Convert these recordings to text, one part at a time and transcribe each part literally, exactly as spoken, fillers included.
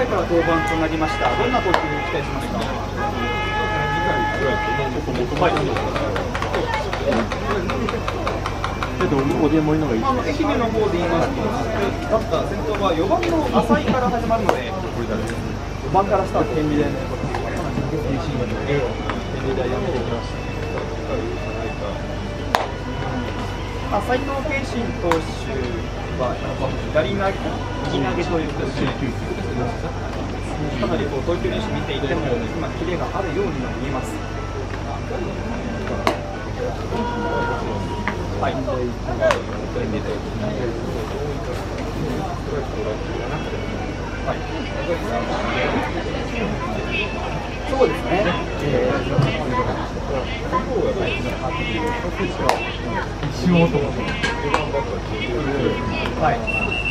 回から登板となりました。どんな投球に期待しますか？はい。 ちょっとおでもいいのがいい。 あの愛媛の方で言いますと、バッター先頭はよばんの浅井から始まるので、よばんからスタート。天理大のことで、天理大やっていきました。まあ、斉藤慶信投手は左投げ、右投げということで、かなりこう投球練習見ていても、今、キレがあるようにも見えます。はい。はい。そうですね。えー、石本。はい。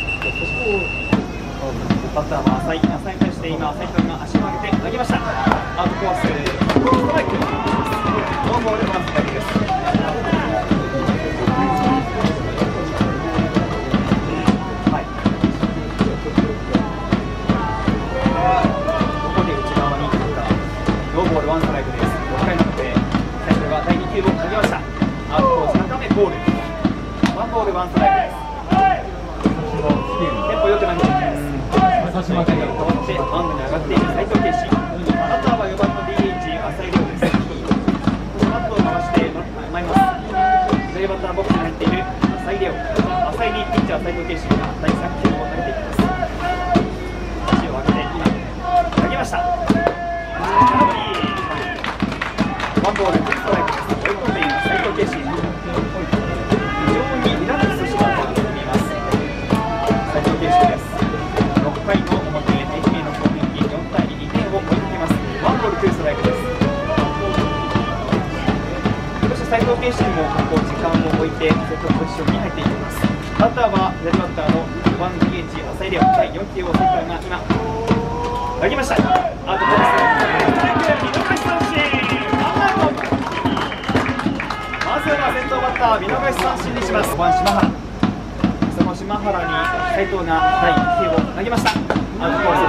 バッターは浅井、浅井に対して今、浅井君が足を上げて投げました。アウトコース、ストライク。ノーボールワンストライクです。ワンストライクです。ろっかいの表、斉藤がだいに球を投げました。アウトコース高めボール。ワンボールワンストライクです。テンポよく投げていきます。変化球が変わってマウンドに上がっている斉藤慶信。バッターはよばんの ディーエイチ 浅井亮です。バットを回して前ます。左バッターボックスに入っている浅井亮。浅井にピッチャー斉藤慶信がだいさん球を投げていきます。足を上げて今投げました。ワンボール、ツーストライクです。追い込んでいます、斉藤慶信。非常にリラックスしたと見えます。斉藤慶信です。ろっかいの表、愛媛の攻撃、よんたいに、にてんを追いかけます。ワンボール、ツーストライクです。そして斉藤慶信もこう時間を置いて、セットポジションに入っていきます。バッターは左バッターのワン ディーエイチ 浅井亮、だいよん球を斉藤が今、投げました。アウトコース、見逃し三振。まずは先頭バッター見逃し三振にします。ごばん島原、その島原に斉藤がだいいち球を投げました。アウトコース、ノ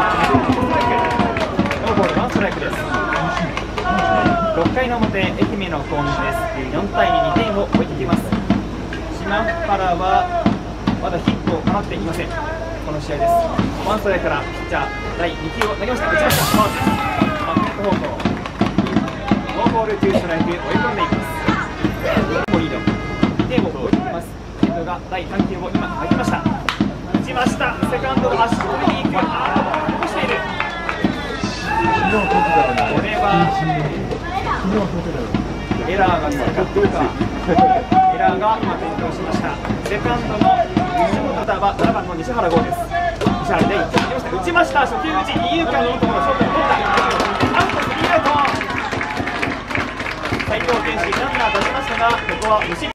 ーボールワンストライクです。ろっかいの表、愛媛の攻撃です。よんたいに、にてんを追いかけます。島原はまだヒットを放っていません。この試合です。ワンストライクからピッチャーだいに球を投げました。打ちました。ファウルです。バックネット方向、ノーボールツーストライク、追い込んでいきます。リード、にてんを追いかけます。斉藤がだいさん球を今投げました。打ちました。セカンドの足取りに行く。あー、残している。これはエラーがつかったか。エラーが今転倒しました。セカンドの西本バッターはななばんの西原剛です。西原でいっ球投げました。打ちました。初球打ち、二遊間のところ、ショートに取った。アウト、スリーアウト。斉藤健信ランナー出しましたが、ここは無失点。